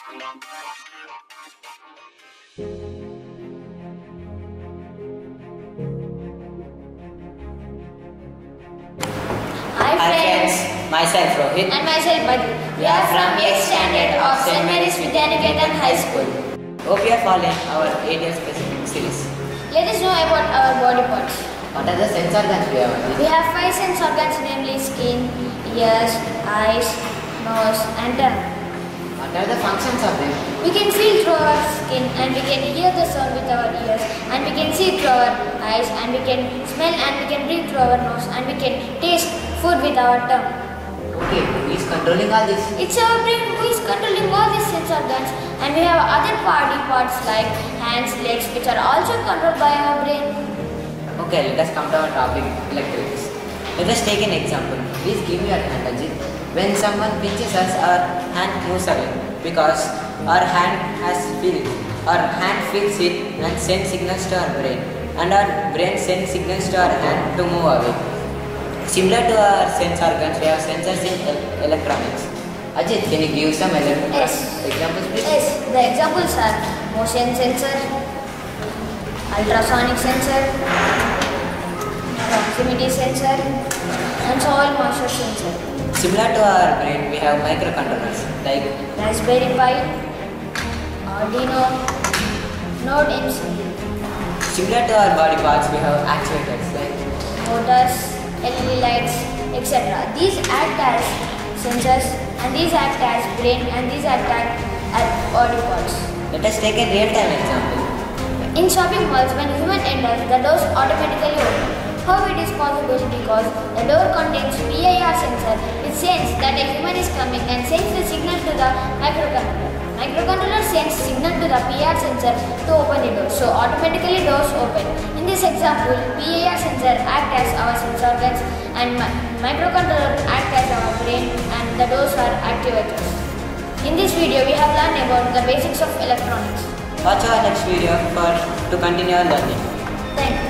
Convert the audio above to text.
Hi friends, myself Rohit and myself Badri. We are from 8th standard of St. Mary's Vidyaniketan High School. Hope you are following our ATL Specific Series. Let us know about our body parts. What are the sense organs we have? We have 5 sense organs, namely skin, ears, eyes, nose and tongue. What are the functions of them? We can feel through our skin and we can hear the sound with our ears and we can see through our eyes and we can smell and we can breathe through our nose and we can taste food with our tongue. Okay, who is controlling all this? It's our brain who is controlling all these sense organs, and we have other body parts like hands, legs, which are also controlled by our brain. Okay, let us come to our topic, electrics. Let us take an example. Please give me your hand, Ajit. When someone pinches us, our hand moves away because our hand has feelings. Our hand feels it and sends signals to our brain, and our brain sends signals to our hand to move away. Similar to our sense organs, we have sensors in electronics. Ajit, can you give some examples please? Yes, the examples are motion sensor, ultrasonic sensor, proximity sensor and soil moisture sensor. Similar to our brain, we have microcontrollers like Raspberry Pi, Arduino, Node MC. Similar to our body parts, we have actuators like motors, LED lights, etc. These act as sensors and these act as brain and these act as body parts. Let us take a real-time example. In shopping malls, when human enters, the doors automatically open. How it is possible? Because the door contains PIR sensor which sends that a human is coming and sends the signal to the microcontroller. Microcontroller sends signal to the PIR sensor to open the door, so automatically doors open. In this example, PIR sensor act as our sense organs and microcontroller act as our brain and the doors are actuators. In this video, we have learned about the basics of electronics. Watch our next video to continue our learning. Thank you.